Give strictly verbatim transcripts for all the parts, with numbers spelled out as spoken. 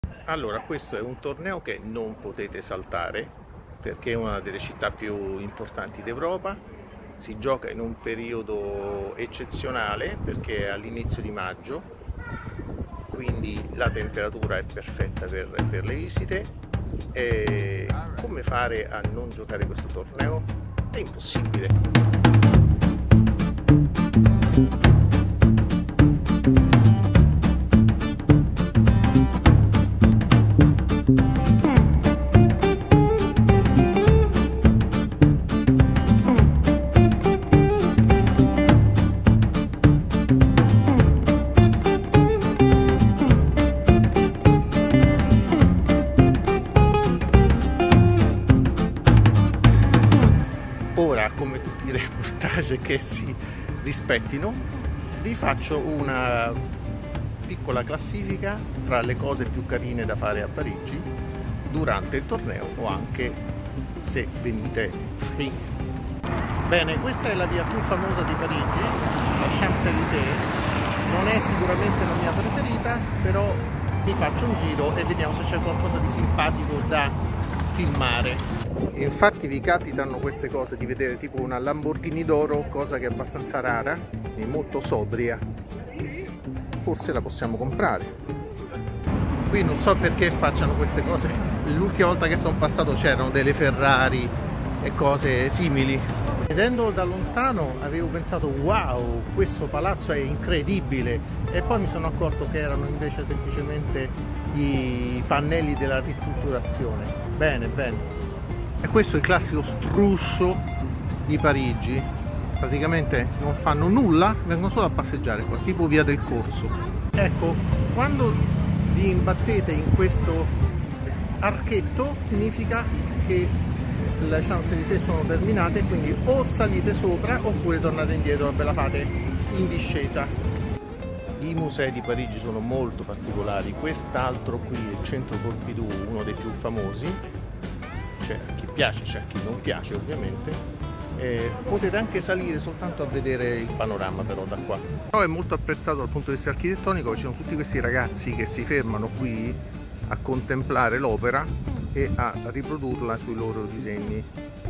Allora, questo è un torneo che non potete saltare perché è una delle città più importanti d'Europa. Si gioca in un periodo eccezionale perché è all'inizio di maggio, quindi la temperatura è perfetta per, per le visite. E come fare a non giocare questo torneo? È impossibile. Ora, come tutti i reportage che si rispettino, vi faccio una piccola classifica fra le cose più carine da fare a Parigi durante il torneo o anche se venite free. Bene, questa è la via più famosa di Parigi, la Champs-Élysées. Non è sicuramente la mia preferita, però vi faccio un giro e vediamo se c'è qualcosa di simpatico da filmare. Infatti vi capitano queste cose di vedere tipo una Lamborghini d'oro, cosa che è abbastanza rara e molto sobria. Forse la possiamo comprare. Qui non so perché facciano queste cose. L'ultima volta che sono passato c'erano delle Ferrari e cose simili. Vedendolo da lontano avevo pensato wow, questo palazzo è incredibile, e poi mi sono accorto che erano invece semplicemente i pannelli della ristrutturazione. Bene, bene. E questo è il classico struscio di Parigi. Praticamente non fanno nulla, vengono solo a passeggiare qua, tipo via del Corso. Ecco, quando vi imbattete in questo archetto significa che le Champs-Élysées sono terminate, quindi o salite sopra oppure tornate indietro, ve la fate in discesa. I musei di Parigi sono molto particolari. Quest'altro qui, il Centro Pompidou, uno dei più famosi. C'è a chi piace, c'è a chi non piace ovviamente. Eh, potete anche salire soltanto a vedere il panorama però da qua. Però è molto apprezzato dal punto di vista architettonico, ci sono tutti questi ragazzi che si fermano qui a contemplare l'opera e a riprodurla sui loro disegni.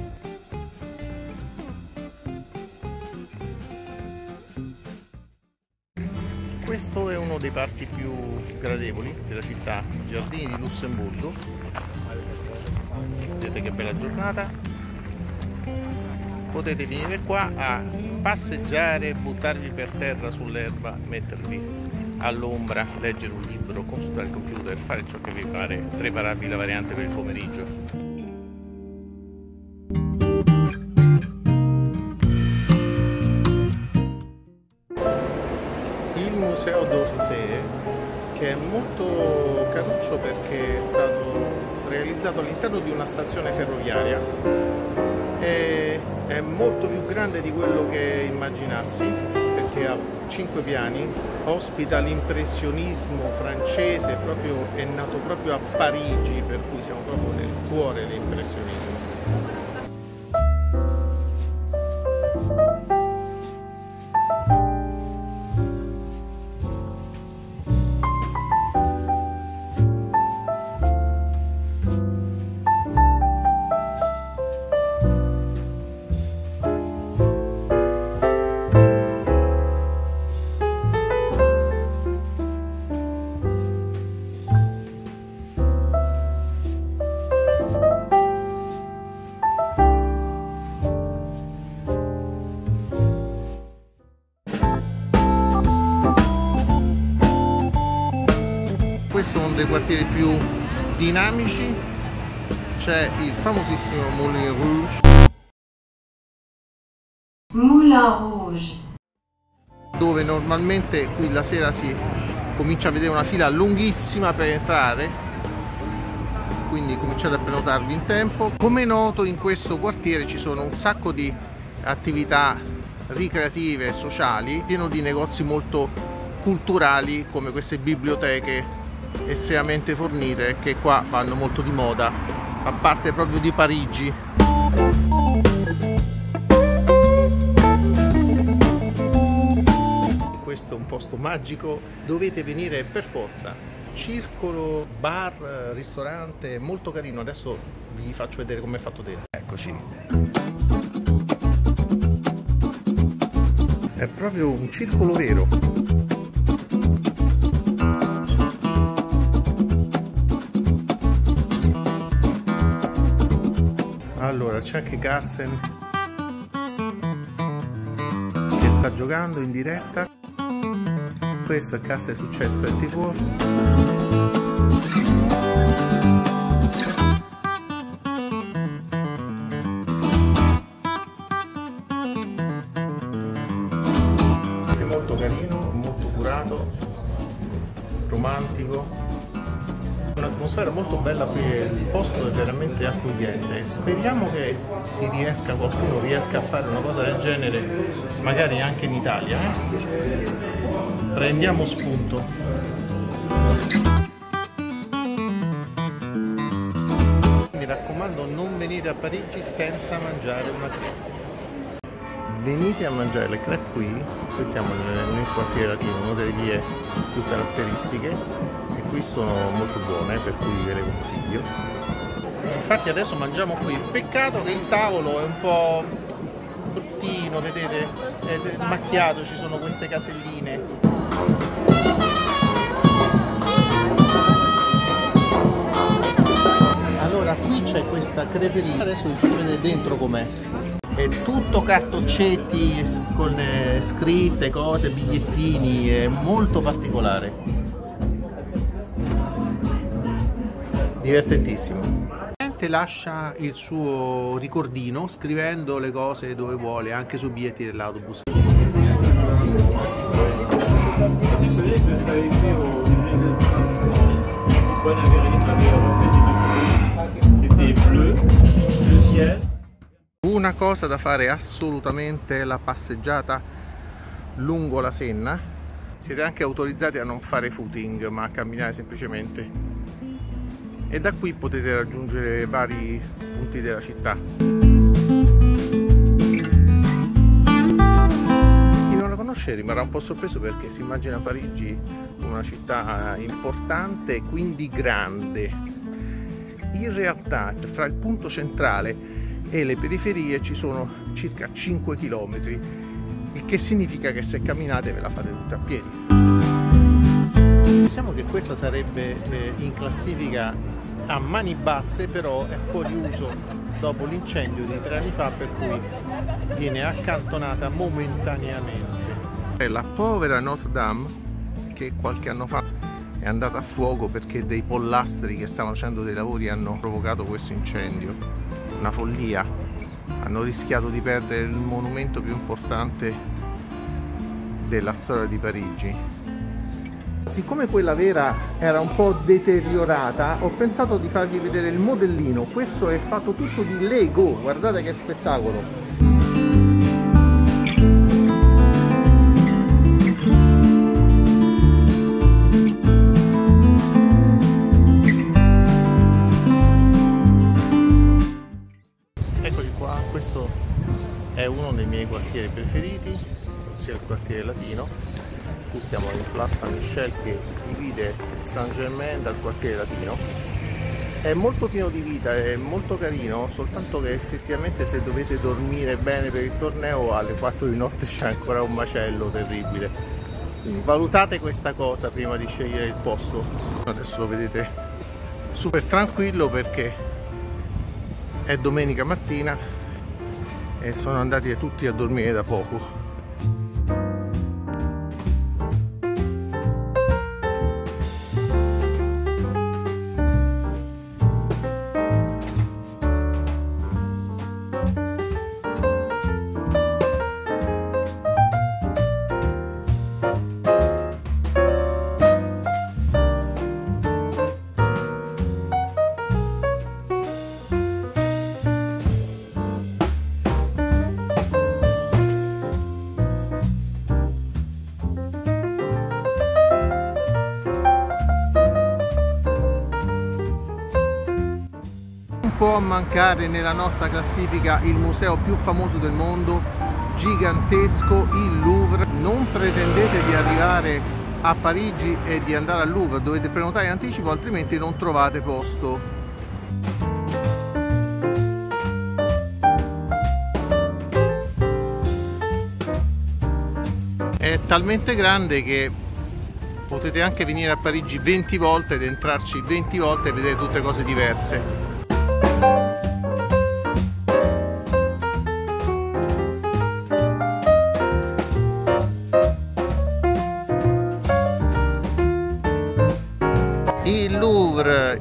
Questo è uno dei parchi più gradevoli della città, i Giardini di Lussemburgo. Vedete che bella giornata. Potete venire qua a passeggiare, buttarvi per terra sull'erba, mettervi all'ombra, leggere un libro, consultare il computer, fare ciò che vi pare, prepararvi la variante per il pomeriggio. Il museo d'Orsay, che è molto caruccio perché è stato realizzato all'interno di una stazione ferroviaria, e è molto più grande di quello che immaginassi perché ha cinque piani, ospita l'impressionismo francese, proprio, è nato proprio a Parigi, per cui siamo proprio nel cuore dell'impressionismo. Questo è uno dei quartieri più dinamici, c'è il famosissimo Moulin Rouge. Moulin Rouge. Dove normalmente qui la sera si comincia a vedere una fila lunghissima per entrare, quindi cominciate a prenotarvi in tempo. Come è noto, in questo quartiere ci sono un sacco di attività ricreative e sociali, pieno di negozi molto culturali come queste biblioteche estremamente fornite che qua vanno molto di moda, a parte proprio di Parigi. Questo è un posto magico, dovete venire per forza. circolo, bar, ristorante molto carino. Adesso vi faccio vedere come è fatto dentro. Eccoci. È proprio un circolo vero. Allora c'è anche Carsten che sta giocando in diretta. Questo è Casa è Successo ventiquattro. Molto carino, molto curato, romantico, un'atmosfera molto bella qui, il posto è veramente accogliente. Speriamo che si riesca, qualcuno riesca a fare una cosa del genere magari anche in Italia, eh? Prendiamo spunto. Mi raccomando, non venite a Parigi senza mangiare una crepe. Venite a mangiare le crepe qui. Qui siamo nel, nel quartiere latino, una delle vie più caratteristiche, e qui sono molto buone, per cui ve le consiglio. Infatti adesso mangiamo qui. Peccato che il tavolo è un po' bruttino, vedete, è macchiato, ci sono queste caselline. Allora qui c'è questa creperia, adesso vi faccio vedere dentro com'è. È tutto cartoccetti con scritte, cose, bigliettini, è molto particolare, divertentissimo. Lascia il suo ricordino scrivendo le cose dove vuole, anche sui biglietti dell'autobus. Una cosa da fare assolutamente è la passeggiata lungo la Senna. Siete anche autorizzati a non fare footing, ma a camminare semplicemente. E da qui potete raggiungere vari punti della città. Chi non la conosce rimarrà un po' sorpreso, perché si immagina Parigi una città importante e quindi grande. In realtà fra il punto centrale e le periferie ci sono circa cinque chilometri, il che significa che se camminate ve la fate tutta a piedi. Diciamo che questa sarebbe eh, in classifica a mani basse, però è fuori uso dopo l'incendio di tre anni fa, per cui viene accantonata momentaneamente. È la povera Notre Dame, che qualche anno fa è andata a fuoco perché dei pollastri che stavano facendo dei lavori hanno provocato questo incendio. Una follia, hanno rischiato di perdere il monumento più importante della storia di Parigi. Siccome quella vera era un po' deteriorata, ho pensato di farvi vedere il modellino. Questo è fatto tutto di Lego, guardate che spettacolo! Questo è uno dei miei quartieri preferiti, ossia il quartiere latino. Qui siamo in Place Saint-Michel, che divide Saint-Germain dal quartiere latino. È molto pieno di vita, è molto carino, soltanto che effettivamente se dovete dormire bene per il torneo alle quattro di notte c'è ancora un macello terribile. Quindi valutate questa cosa prima di scegliere il posto. Adesso lo vedete super tranquillo perché è domenica mattina e sono andati tutti a dormire da poco. Può mancare nella nostra classifica il museo più famoso del mondo, gigantesco, il Louvre. Non pretendete di arrivare a Parigi è di andare al Louvre, dovete prenotare in anticipo, altrimenti non trovate posto. È talmente grande che potete anche venire a Parigi venti volte ed entrarci venti volte e vedere tutte cose diverse. Il Louvre,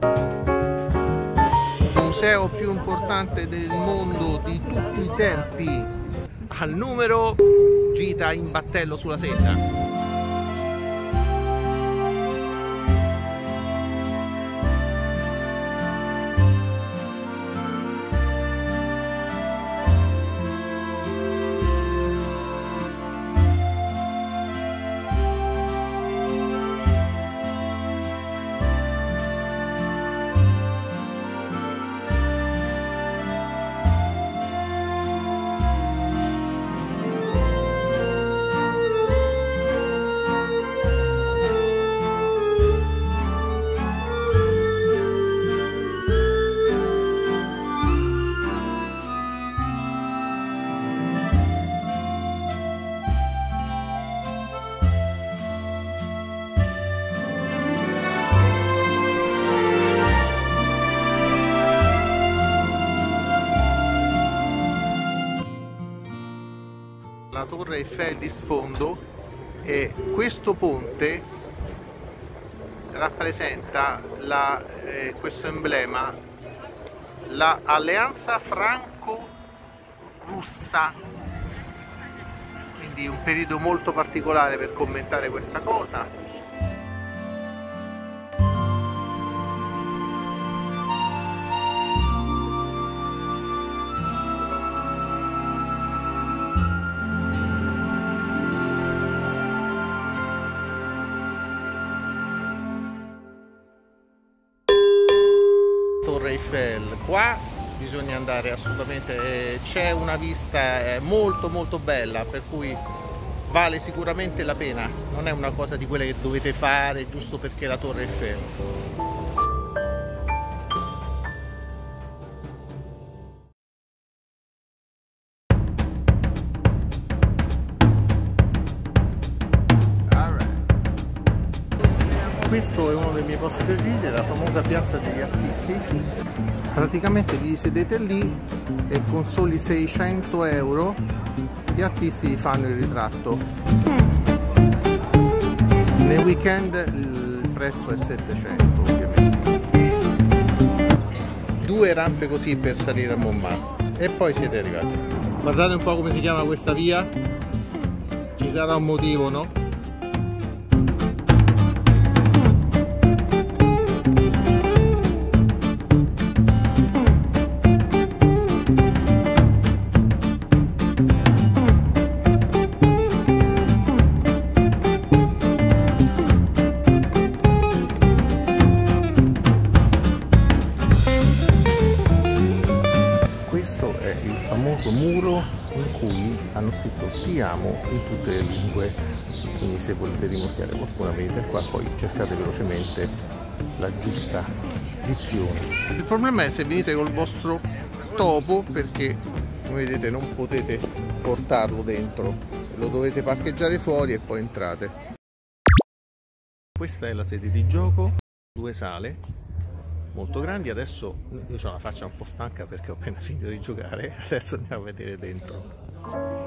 il museo più importante del mondo di tutti i tempi, al numero, gita in battello sulla seta. La Torre Eiffel di sfondo, e questo ponte rappresenta la, eh, questo emblema, l'alleanza franco-russa, quindi un periodo molto particolare per commentare questa cosa. Torre Eiffel, qua bisogna andare assolutamente, c'è una vista molto molto bella, per cui vale sicuramente la pena, non è una cosa di quelle che dovete fare giusto perché la Torre Eiffel. Questo è uno dei miei posti preferiti, la famosa piazza degli artisti. Praticamente vi sedete lì e con soli seicento euro gli artisti fanno il ritratto. Nei weekend il prezzo è settecento ovviamente. Due rampe così per salire a Montmartre e poi siete arrivati. Guardate un po' come si chiama questa via, ci sarà un motivo, no? Questo è il famoso muro in cui hanno scritto "Ti amo" in tutte le lingue, quindi se volete rimorchiare qualcuno venite qua, poi cercate velocemente la giusta dizione. Il problema è se venite col vostro topo, perché come vedete non potete portarlo dentro, lo dovete parcheggiare fuori e poi entrate. Questa è la sede di gioco, due sale molto grandi. Adesso io ho la faccia un po' stanca perché ho appena finito di giocare, adesso andiamo a vedere dentro.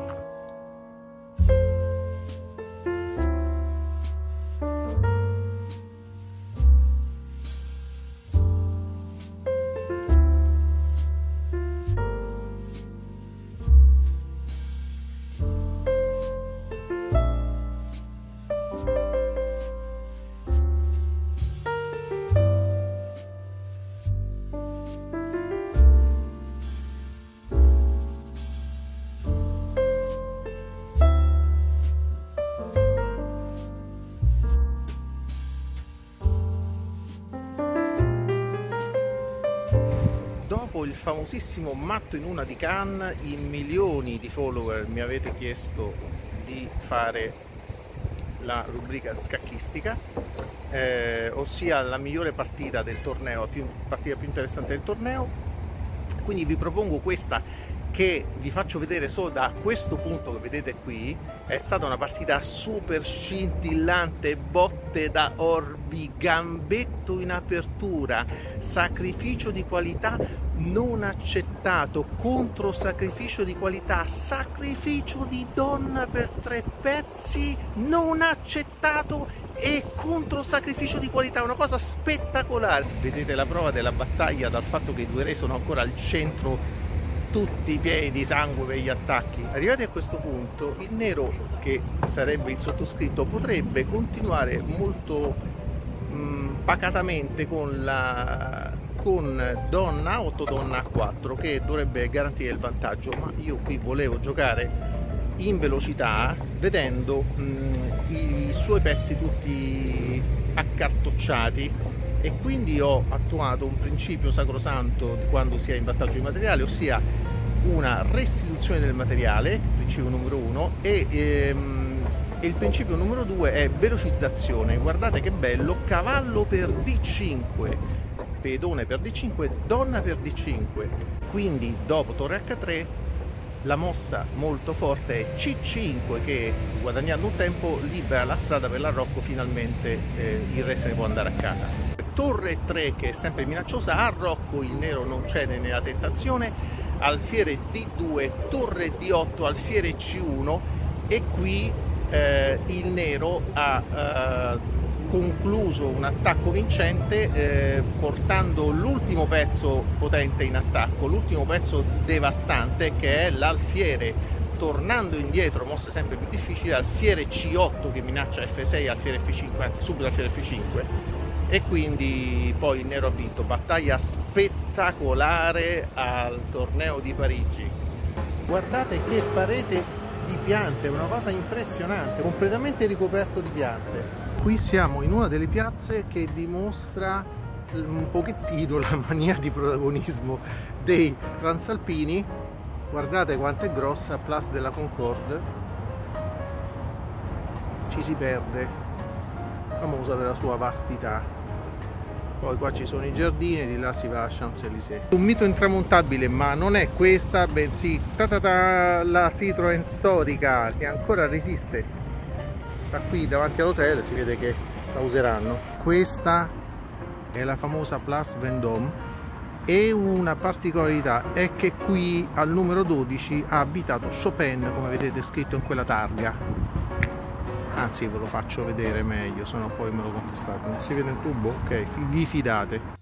Il famosissimo matto in una di Cannes, in milioni di follower mi avete chiesto di fare la rubrica scacchistica, eh, ossia la migliore partita del torneo, la più, partita più interessante del torneo. Quindi vi propongo questa, che vi faccio vedere solo da questo punto che vedete qui. È stata una partita super scintillante, botte da orbi, gambetto in apertura, sacrificio di qualità non accettato, contro sacrificio di qualità, sacrificio di donna per tre pezzi non accettato e contro sacrificio di qualità, una cosa spettacolare. Vedete la prova della battaglia dal fatto che i due re sono ancora al centro, tutti i piedi di sangue per gli attacchi. Arrivati a questo punto, il nero, che sarebbe il sottoscritto, potrebbe continuare molto mh, pacatamente con la con donna otto donna a quattro, che dovrebbe garantire il vantaggio, ma io qui volevo giocare in velocità vedendo mh, i suoi pezzi tutti accartocciati, e quindi ho attuato un principio sacrosanto di quando si è in vantaggio di materiale, ossia una restituzione del materiale, principio numero uno, e, ehm, e il principio numero due è velocizzazione. Guardate che bello, cavallo per D cinque, pedone per D cinque, donna per D cinque, quindi dopo torre H tre la mossa molto forte è C cinque, che guadagnando un tempo libera la strada per l'arrocco, finalmente eh, il re se ne può andare a casa. Torre tre, che è sempre minacciosa, arrocco, il nero non cede nella tentazione, alfiere D due, torre D otto, alfiere C uno, e qui eh, il nero ha eh, concluso un attacco vincente eh, portando l'ultimo pezzo potente in attacco, l'ultimo pezzo devastante, che è l'alfiere, tornando indietro, mosse sempre più difficili, alfiere C otto che minaccia F sei, alfiere F cinque, anzi subito alfiere F cinque, e quindi poi il nero ha vinto. Battaglia spettacolare al torneo di Parigi. Guardate che parete di piante, una cosa impressionante, completamente ricoperto di piante. Qui siamo in una delle piazze che dimostra un pochettino la mania di protagonismo dei transalpini. Guardate quanto è grossa, Place de la Concorde, ci si perde, famosa per la sua vastità. Poi qua ci sono i giardini, di là si va a Champs-Élysées. Un mito intramontabile, ma non è questa, bensì ta ta ta, la Citroën storica, che ancora resiste. Sta qui davanti all'hotel, si vede che la useranno. Questa è la famosa Place Vendôme, e una particolarità è che qui al numero dodici ha abitato Chopin, come vedete scritto in quella targa. Anzi, ve lo faccio vedere meglio, se no poi me lo contestate. Non si vede il tubo? Ok, vi fidate.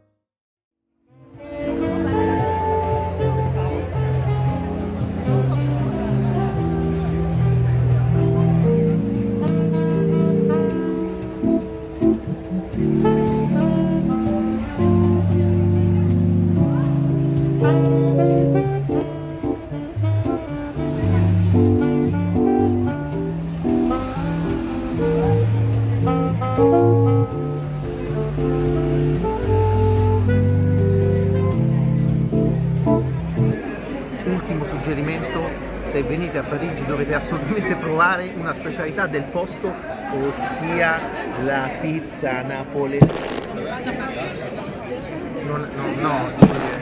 Ultimo suggerimento: se venite a Parigi dovete assolutamente provare una specialità del posto, ossia la pizza napoletana. Non, no, no,